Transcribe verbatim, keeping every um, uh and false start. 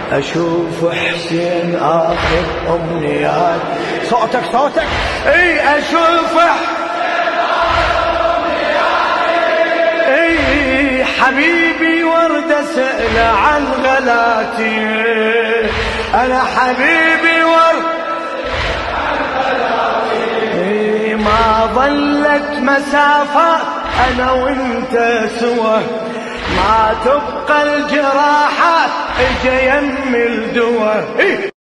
أشوف حسين آخر أمنيات. صوتك صوتك. اي أشوف حسين آخر أمنياتي. اي حبيبي وردة سأل عن غلاتي. أنا حبيبي وردة عن غلاتي. اي ما ظلت مسافة أنا وانت سوا، ما تبقى الجراحات اجا يم الدوا.